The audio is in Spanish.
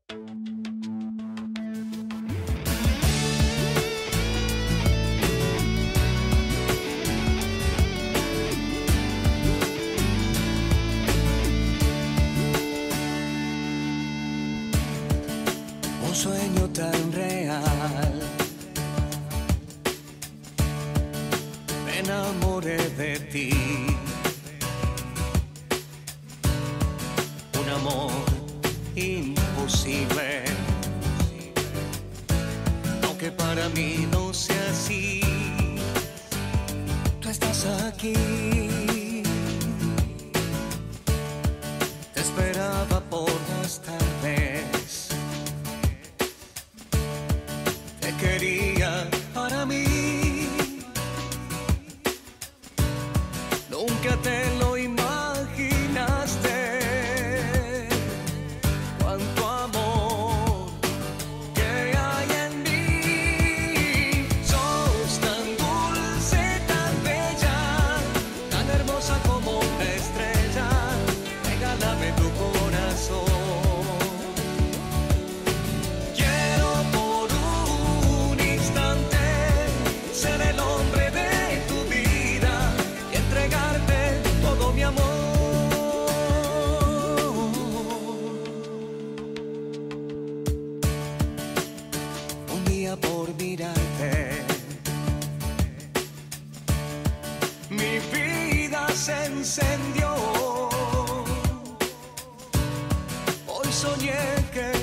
Un sueño tan real, me enamoré de ti. Un amor imposible, aunque para mí no sea así. Tú estás aquí, te esperaba por las tardes. Te quería para mí, nunca te lo imaginaste. Cuánto amor que hay en mí. Sos tan dulce, tan bella, tan hermosa como una estrella. Regálame tu corazón. Por mirarte, mi vida se encendió. Hoy soñé que